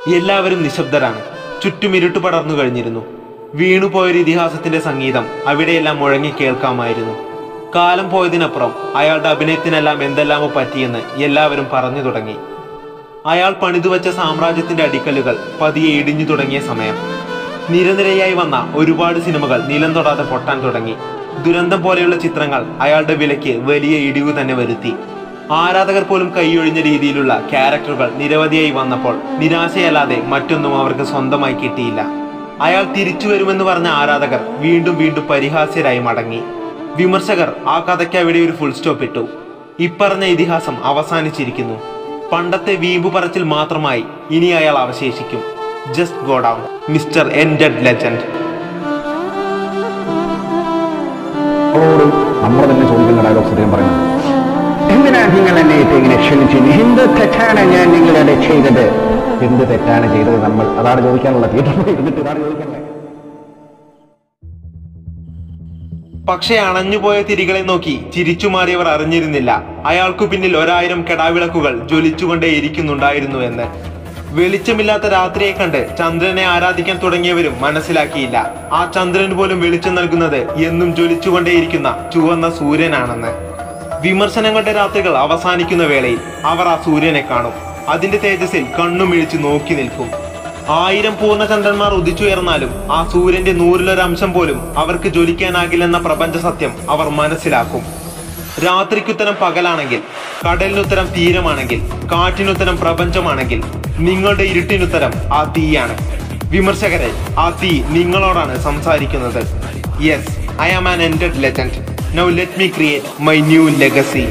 എല്ലാവരും നിശബ്ദരാണ്. ചുറ്റും ഇരുട്ട് പടർന്നു കഴിഞ്ഞിരുന്നു. വീണുപോയൊരു ഇതിഹാസത്തിന്റെ സംഗീതം അവിടെയെല്ലാം മുഴങ്ങി കേൾക്കാമായിരുന്നു. കാലം പോയതിനപ്പുറം അയാളുടെ അഭിനയത്തിനെല്ലാം എന്തെല്ലാമോ പറ്റിയെന്ന് എല്ലാവരും പറഞ്ഞു തുടങ്ങി. അയാൾ പണിതുവച്ച സാമ്രാജ്യത്തിന്റെ അടിക്കല്ലുകൾ പതിയെ ഇടിഞ്ഞു തുടങ്ങിയ സമയം. നിരനിരയായി വന്ന ഒരുപാട് സിനിമകൾ നിലം തൊടാതെ പൊട്ടാൻ തുടങ്ങി. ദുരന്തം പോലെയുള്ള ചിത്രങ്ങൾ അയാളുടെ വിലയ്ക്ക് വലിയ ഇടിവ് തന്നെ വരുത്തി. ആരാധകർ പോലും കൈയൊഴിഞ്ഞ രീതിയിലുള്ള ക്യാരക്ടറുകൾ നിരവധിയായി വന്നപ്പോൾ നിരാശയല്ലാതെ മറ്റൊന്നും അവർക്ക് സ്വന്തമായി കിട്ടിയില്ല. അയാൾ തിരിച്ചു വരുമെന്ന് പറഞ്ഞ ആരാധകർ വീണ്ടും വീണ്ടും പരിഹാസ്യരായി മടങ്ങി. വിമർശകർ ആ കഥയ്ക്ക് അവിടെ ഒരു ഫുൾ സ്റ്റോപ്പ് ഇട്ടു. ഇപ്പറഞ്ഞ ഇതിഹാസം അവസാനിച്ചിരിക്കുന്നു. പണ്ടത്തെ വീമ്പു പറച്ചിൽ മാത്രമായി ഇനി അയാൾ അവശേഷിക്കും. Just go down, mister ended legend. നമ്മൾ തന്നെ ചോദിക്കുന്ന ഡയലോഗ്സ് അദ്ദേഹം പറയുന്നത്, എന്തിനാണ് നിങ്ങൾ എന്നെ ഇങ്ങനെ ക്ഷണിച്ചു? എന്ത് തെറ്റാണ് ഞാൻ നിങ്ങളുടെ ചെയ്തത്? എന്ത് തെറ്റാണ് ചെയ്തത്? നമ്മൾ അതാണ് ചോദിക്കാനുള്ള. തിയേറ്ററിൽ ഇരുന്നിട്ട് ഇതാണ് ചോദിക്കാനുള്ളത്. പക്ഷേ അണഞ്ഞുപോയ തിരികളെ നോക്കി ചിരിച്ചു മാറിയവർ അറിഞ്ഞിരുന്നില്ല അയാൾക്കു പിന്നിൽ 1000 കെടാവിളക്കുകൾ ജ്വലിച്ചുകൊണ്ടേയിരിക്കുന്നുണ്ടായിരുന്നു എന്ന്. വെളിച്ചമില്ലാത്ത രാത്രിയെ കണ്ട് ചന്ദ്രനെ ആരാധിക്കാൻ തുടങ്ങിയവരും മനസ്സിലാക്കിയില്ല ആ ചന്ദ്രന് പോലും വെളിച്ചം നൽകുന്നത് എന്നും ജ്വലിച്ചുകൊണ്ടേയിരിക്കുന്ന ചുവന്ന സൂര്യനാണെന്ന്. വിമർശനങ്ങളുടെ രാത്രികൾ അവസാനിക്കുന്ന വേളയിൽ അവർ ആ സൂര്യനെ കാണും. അതിന്റെ തേജസ്സിൽ കണ്ണുമിഴിച്ച് നോക്കി നിൽക്കും. 1000 പൂർണ്ണചന്ദ്രന്മാർ ഉദിച്ചുയർന്നാലും ആ സൂര്യന്റെ 100-1 പോലും അവർക്ക് ജ്വലിക്കാനാകില്ലെന്ന പ്രപഞ്ച സത്യം അവർ മനസ്സിലാക്കും. രാത്രിക്കുത്തരം പകലാണെങ്കിൽ, കടലിനുത്തരം തീരമാണെങ്കിൽ, കാറ്റിനുത്തരം പ്രപഞ്ചമാണെങ്കിൽ, നിങ്ങളുടെ ഇരുട്ടിനുത്തരം ആ തീയാണ്. വിമർശകരെ, ആ തീ നിങ്ങളോടാണ് സംസാരിക്കുന്നത്. Yes, I am an ended legend. Now let me create my new legacy.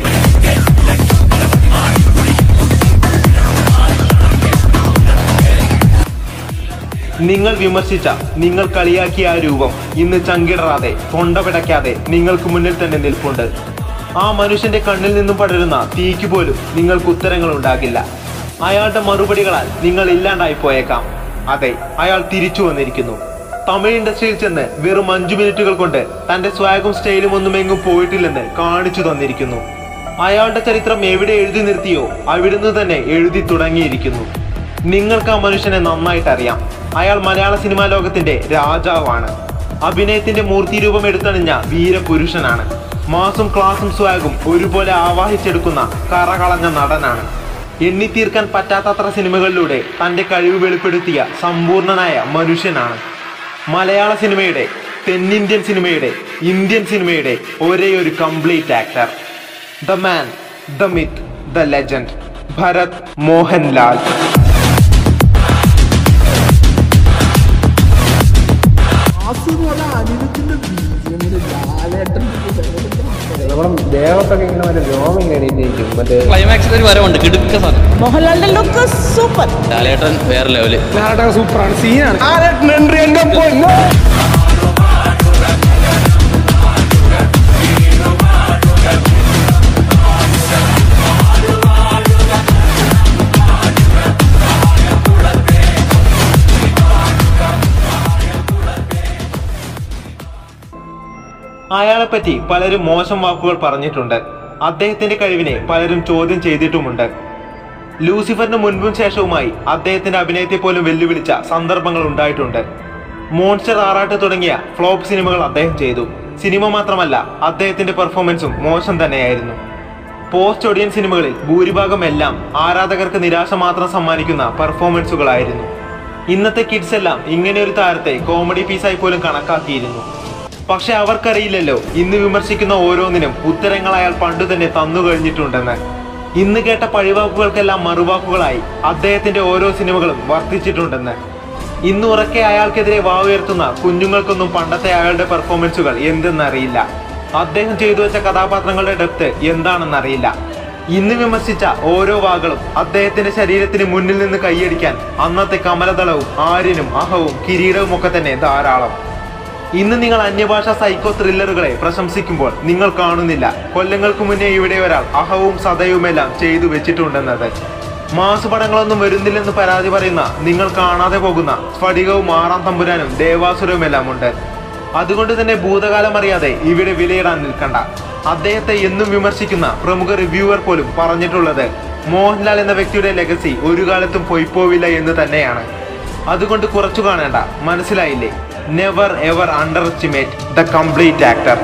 നിങ്ങൾ വിമർശിച്ച, നിങ്ങൾ കളിയാക്കിയ ആ രൂപം ഇന്ന് ചങ്കിടറാതെ, തൊണ്ട പിടയ്ക്കാതെ നിങ്ങൾക്ക് മുന്നിൽ തന്നെ നിൽപ്പുണ്ട്. ആ മനുഷ്യന്റെ കണ്ണിൽ നിന്നും പടരുന്ന തീക്ക് പോലും നിങ്ങൾക്ക് ഉത്തരങ്ങൾ ഉണ്ടാകില്ല. അയാളുടെ മറുപടികളാൽ നിങ്ങൾ ഇല്ലാണ്ടായി പോയേക്കാം. അതെ, അയാൾ തിരിച്ചു വന്നിരിക്കുന്നു. തമിഴ് ഇൻഡസ്ട്രിയിൽ ചെന്ന് വെറും 5 മിനിറ്റുകൾ കൊണ്ട് തന്റെ സ്വാഗും സ്റ്റൈലും ഒന്നും എങ്ങും പോയിട്ടില്ലെന്ന് കാണിച്ചു തന്നിരിക്കുന്നു. അയാളുടെ ചരിത്രം എവിടെ എഴുതി നിർത്തിയോ അവിടുന്ന് തന്നെ എഴുതി തുടങ്ങിയിരിക്കുന്നു. നിങ്ങൾക്ക് ആ മനുഷ്യനെ നന്നായിട്ട് അറിയാം. അയാൾ മലയാള സിനിമാ ലോകത്തിന്റെ രാജാവാണ്. അഭിനയത്തിന്റെ മൂർത്തിരൂപം എടുത്തണിഞ്ഞ വീരപുരുഷനാണ്. മാസും ക്ലാസും സ്വാഗും ഒരുപോലെ ആവാഹിച്ചെടുക്കുന്ന കറകളഞ്ഞ നടനാണ്. എണ്ണിത്തീർക്കാൻ പറ്റാത്തത്ര സിനിമകളിലൂടെ തന്റെ കഴിവ് വെളിപ്പെടുത്തിയ സമ്പൂർണനായ മനുഷ്യനാണ്. മലയാള സിനിമയുടെ, തെന്നിന്ത്യൻ സിനിമയുടെ, ഇന്ത്യൻ സിനിമയുടെ ഒരേ ഒരു complete actor. The man, the myth, the legend, Bharat Mohanlal. ദേവത്തൊക്കെ ഇങ്ങനെ മറ്റേ രോമം ഇങ്ങനെ എണീറ്റിരിക്കും. മറ്റേ ക്ലൈമാക്സിൽ ഒരു വരവുണ്ട്, കിടുക്ക സാധനം. മോഹൻലാലിന്റെ ലുക്ക് സൂപ്പർ. ലാലേട്ടൻ വേറെ ലെവല്. ലാലേട്ടൻ സൂപ്പറാണ്, സീനാണ്. അയാളെപ്പറ്റി പലരും മോശം വാക്കുകൾ പറഞ്ഞിട്ടുണ്ട്. അദ്ദേഹത്തിന്റെ കഴിവിനെ പലരും ചോദ്യം ചെയ്തിട്ടുമുണ്ട്. ലൂസിഫറിന് മുൻപും ശേഷവുമായി അദ്ദേഹത്തിന്റെ അഭിനയത്തെ പോലും വെല്ലുവിളിച്ച സന്ദർഭങ്ങൾ ഉണ്ടായിട്ടുണ്ട്. മോൺസ്റ്റർ, ആറാട്ട് തുടങ്ങിയ ഫ്ലോപ്പ് സിനിമകൾ അദ്ദേഹം ചെയ്തു. സിനിമ മാത്രമല്ല, അദ്ദേഹത്തിന്റെ പെർഫോമൻസും മോശം തന്നെയായിരുന്നു. പോസ്റ്റ് ഓഡിയൻ സിനിമകളിൽ ഭൂരിഭാഗം എല്ലാം ആരാധകർക്ക് നിരാശ മാത്രം സമ്മാനിക്കുന്ന പെർഫോമൻസുകളായിരുന്നു. ഇന്നത്തെ കിഡ്സ് എല്ലാം ഇങ്ങനെ ഒരു താരത്തെ കോമഡി പീസായി പോലും കണക്കാക്കിയിരുന്നു. പക്ഷെ അവർക്കറിയില്ലല്ലോ ഇന്ന് വിമർശിക്കുന്ന ഓരോന്നിനും ഉത്തരങ്ങൾ അയാൾ പണ്ടു തന്നെ തന്നു കഴിഞ്ഞിട്ടുണ്ടെന്ന്. ഇന്ന് കേട്ട പഴിവാക്കുകൾക്കെല്ലാം മറുവാക്കുകളായി അദ്ദേഹത്തിന്റെ ഓരോ സിനിമകളും വർദ്ധിച്ചിട്ടുണ്ടെന്ന്. ഇന്ന് ഉറക്കെ അയാൾക്കെതിരെ വാവുയർത്തുന്ന കുഞ്ഞുങ്ങൾക്കൊന്നും പണ്ടത്തെ അയാളുടെ പെർഫോമൻസുകൾ എന്തെന്നറിയില്ല. അദ്ദേഹം ചെയ്തു വെച്ച കഥാപാത്രങ്ങളുടെ ഡെപ്ത് എന്താണെന്നറിയില്ല. ഇന്ന് വിമർശിച്ച ഓരോ വാക്കുകളും അദ്ദേഹത്തിന്റെ ശരീരത്തിന് മുന്നിൽ നിന്ന് കൈയടിക്കാൻ അന്നത്തെ കമലദളവും ആര്യനും അഹവും കിരീടവും ഒക്കെ തന്നെ ധാരാളം. ഇന്ന് നിങ്ങൾ അന്യഭാഷാ സൈക്കോ ത്രില്ലറുകളെ പ്രശംസിക്കുമ്പോൾ നിങ്ങൾ കാണുന്നില്ല കൊല്ലങ്ങൾക്ക് മുന്നേ ഇവിടെ ഒരാൾ അഹവും സദയുമെല്ലാം ചെയ്തു വെച്ചിട്ടുണ്ടെന്നത്. മാസ് പടങ്ങളൊന്നും വരുന്നില്ലെന്ന് പരാതി പറയുന്ന നിങ്ങൾ കാണാതെ പോകുന്ന സ്ഫടികവും 6-ാം തമ്പുരാനും ദേവാസുരവും എല്ലാം ഉണ്ട്. അതുകൊണ്ട് തന്നെ ഭൂതകാലം അറിയാതെ ഇവിടെ വിലയിടാൻ നിൽക്കണ്ട. അദ്ദേഹത്തെ എന്നും വിമർശിക്കുന്ന പ്രമുഖ റിവ്യൂവർ പോലും പറഞ്ഞിട്ടുള്ളത് മോഹൻലാൽ എന്ന വ്യക്തിയുടെ ലെഗസി ഒരു കാലത്തും പോയിപ്പോവില്ല എന്ന് തന്നെയാണ്. അതുകൊണ്ട് കുറച്ചു കാണേണ്ട, മനസ്സിലായില്ലേ? Never ever underestimate the complete actor.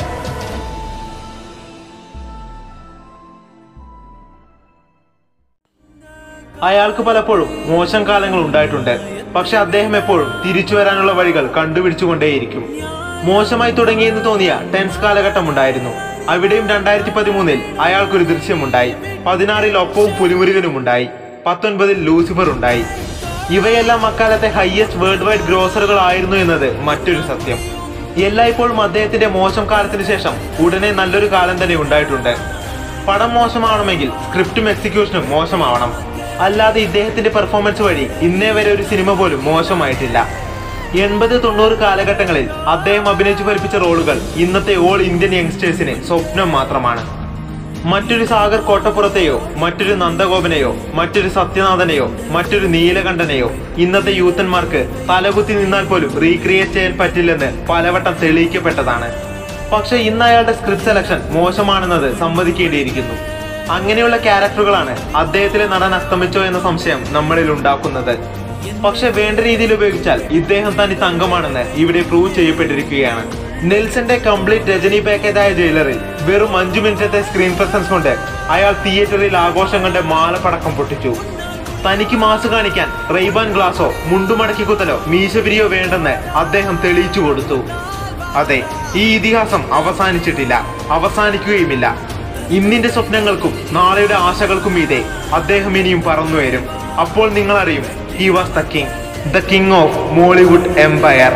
അയാൾക്ക് പലപ്പോഴും മോശം കാലങ്ങൾ ഉണ്ടായിട്ടുണ്ട്. പക്ഷെ അദ്ദേഹം എപ്പോഴും തിരിച്ചു വരാനുള്ള വഴികൾ കണ്ടുപിടിച്ചുകൊണ്ടേയിരിക്കും. മോശമായി തുടങ്ങിയെന്ന് തോന്നിയ ടെൻസ് കാലഘട്ടം ഉണ്ടായിരുന്നു. അവിടെയും 2013 അയാൾക്കൊരു ദൃശ്യമുണ്ടായി. 16 ഒപ്പവും പുലിമുരുകനും ഉണ്ടായി. 19 ലൂസിഫർ ഉണ്ടായി. ഇവയെല്ലാം അക്കാലത്തെ ഹയസ്റ്റ് വേൾഡ് വൈഡ് ഗ്രോസറുകൾ ആയിരുന്നു എന്നത് മറ്റൊരു സത്യം. എല്ലായ്പ്പോഴും അദ്ദേഹത്തിന്റെ മോശം കാലത്തിന് ശേഷം ഉടനെ നല്ലൊരു കാലം തന്നെ ഉണ്ടായിട്ടുണ്ട്. പടം മോശമാവണമെങ്കിൽ സ്ക്രിപ്റ്റും എക്സിക്യൂഷനും മോശമാവണം. അല്ലാതെ ഇദ്ദേഹത്തിന്റെ പെർഫോമൻസ് വഴി ഇന്നേ വരെ ഒരു സിനിമ പോലും മോശമായിട്ടില്ല. 80-90 കാലഘട്ടങ്ങളിൽ അദ്ദേഹം അഭിനയിച്ചു ഫലിപ്പിച്ച റോളുകൾ ഇന്നത്തെ ഓൾ ഇന്ത്യൻ യങ്സ്റ്റേഴ്സിന് സ്വപ്നം മാത്രമാണ്. മറ്റൊരു സാഗർ കോട്ടപ്പുറത്തെയോ മറ്റൊരു നന്ദഗോപനെയോ മറ്റൊരു സത്യനാഥനെയോ മറ്റൊരു നീലകണ്ഠനെയോ ഇന്നത്തെ യൂത്തന്മാർക്ക് തലകുത്തി നിന്നാൽ പോലും റീക്രിയേറ്റ് ചെയ്യാൻ പറ്റില്ലെന്ന് പലവട്ടം തെളിയിക്കപ്പെട്ടതാണ്. പക്ഷെ ഇന്ന് അയാളുടെ സ്ക്രിപ്റ്റ് സെലക്ഷൻ മോശമാണെന്നത് സമ്മതിക്കേണ്ടിയിരിക്കുന്നു. അങ്ങനെയുള്ള ക്യാരക്ടറുകളാണ് അദ്ദേഹത്തിലെ നടൻ അസ്തമിച്ചോ എന്ന സംശയം നമ്മളിൽ ഉണ്ടാക്കുന്നത്. പക്ഷെ വേണ്ട രീതിയിൽ ഉപയോഗിച്ചാൽ ഇദ്ദേഹം തനി തങ്കമാണെന്ന് ഇവിടെ പ്രൂവ് ചെയ്യപ്പെട്ടിരിക്കുകയാണ്. നെൽസന്റെ കംപ്ലീറ്റ് രജനി പാക്കേജായ ജയിലറിൽ വെറും 5 മിനിറ്റത്തെ സ്ക്രീൻ പ്രസൻസ് കൊണ്ട് അയാൾ തിയേറ്ററിൽ ആഘോഷങ്ങളുടെ മാലപ്പടക്കം പൊട്ടിച്ചു. തനിക്ക് മാസ് കാണിക്കാൻ റെയ്ബാൻ ഗ്ലാസോ മുണ്ടുമടക്കി കുത്തലോ മീശപിരിയോ വേണ്ടെന്ന് അദ്ദേഹം തെളിയിച്ചു കൊടുത്തു. അതെ, ഈ ഇതിഹാസം അവസാനിച്ചിട്ടില്ല, അവസാനിക്കുകയുമില്ല. ഇന്നിന്റെ സ്വപ്നങ്ങൾക്കും നാളെയുടെ ആശകൾക്കും മീതെ അദ്ദേഹം ഇനിയും പറന്നുവരും. അപ്പോൾ നിങ്ങൾ അറിയും, he was the king of Mollywood empire.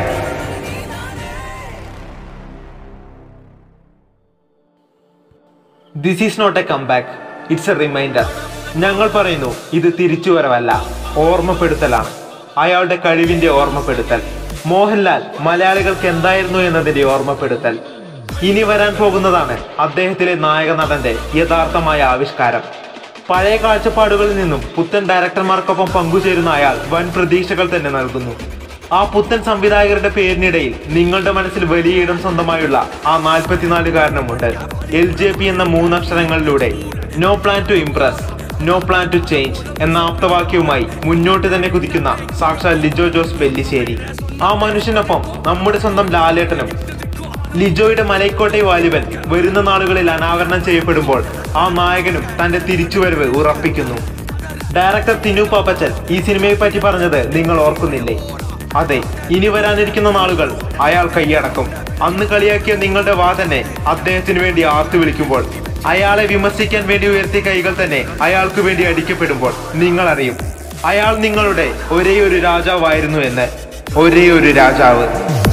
This is not a comeback, it's a reminder. ഞങ്ങൾ പറയുന്നു, ഇത് തിരിച്ചുവരവല്ല, ഓർമ്മപ്പെടുത്തലാണ്. അയാളുടെ കഴിവിന്റെ ഓർമ്മപ്പെടുത്തൽ. മോഹൻലാൽ മലയാളികൾക്ക് എന്തായിരുന്നു എന്നതിന്റെ ഓർമ്മപ്പെടുത്തൽ. ഇനി വരാൻ പോകുന്നതാണ് അദ്ദേഹത്തിലെ നായക നടന്റെ യഥാർത്ഥമായ ആവിഷ്കാരം. പഴയ കാഴ്ചപ്പാടുകളിൽ നിന്നും പുത്തൻ ഡയറക്ടർമാർക്കൊപ്പം പങ്കുചേരുന്ന അയാൾ വൻ പ്രതീക്ഷകൾ തന്നെ നൽകുന്നു. ആ പുത്തൻ സംവിധായകരുടെ പേരിനിടയിൽ നിങ്ങളുടെ മനസ്സിൽ വലിയ ഇടം സ്വന്തമായുള്ള ആ 44-കാരനുമുണ്ട്. LJP എന്ന 3 അക്ഷരങ്ങളിലൂടെ no plan to impress, no plan to change എന്ന ആപ്തവാക്യവുമായി മുന്നോട്ട് തന്നെ കുതിക്കുന്ന സാക്ഷാൽ ലിജോ ജോസ് പെല്ലിശ്ശേരി. ആ മനുഷ്യനൊപ്പം നമ്മുടെ സ്വന്തം ലാലേട്ടനും. ലിജോയുടെ മലൈക്കോട്ടെ വാലിബൻ വരുന്ന നാളുകളിൽ അനാവരണം ചെയ്യപ്പെടുമ്പോൾ ആ നായകനും തന്റെ തിരിച്ചുവരവ് ഉറപ്പിക്കുന്നു. ഡയറക്ടർ തിനു പാപ്പച്ചൻ ഈ സിനിമയെ പറ്റി പറഞ്ഞത് നിങ്ങൾ ഓർക്കുന്നില്ലേ? അതെ, ഇനി വരാനിരിക്കുന്ന നാളുകൾ അയാൾ കൈയടക്കും. അന്ന് കളിയാക്കിയ നിങ്ങളുടെ വാ തന്നെ അദ്ദേഹത്തിന് വേണ്ടി ആർത്തു വിളിക്കുമ്പോൾ, അയാളെ വിമർശിക്കാൻ വേണ്ടി ഉയർത്തിയ കൈകൾ തന്നെ അയാൾക്ക് വേണ്ടി അടിക്കപ്പെടുമ്പോൾ നിങ്ങൾ അറിയും, അയാൾ നിങ്ങളുടെ ഒരേ ഒരു രാജാവായിരുന്നു എന്ന്. ഒരേ ഒരു രാജാവ്.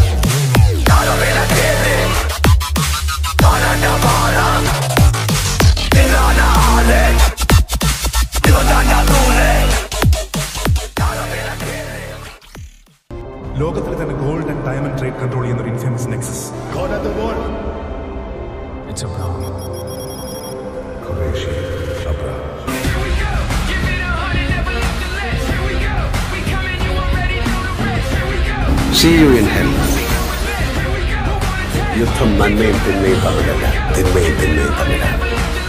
ലോകത്തിലെ തന്നെ gold and diamond trade control ചെയ്യുന്ന ഒരു infamous nexus. It's Abraham. Qureshi, Abraham. See you in hell. യുദ്ധം നന്മയും തിന്മയും തമ്മിലല്ല, തിന്മയും തിന്മയും തമ്മിലാണ്.